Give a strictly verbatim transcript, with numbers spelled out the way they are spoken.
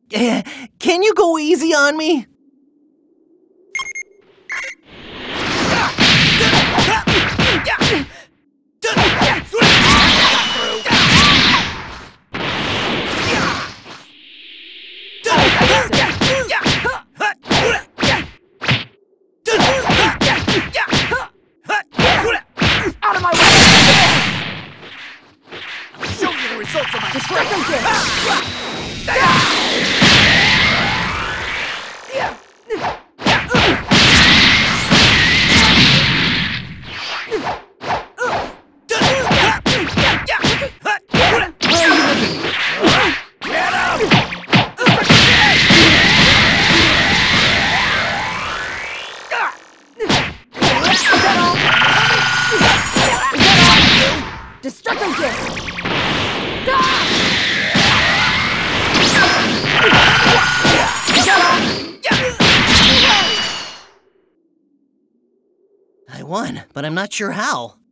Can you go easy on me? Out of my way! I'll show you the results of my destruction kick! Destruction kick! I won, but I'm not sure how.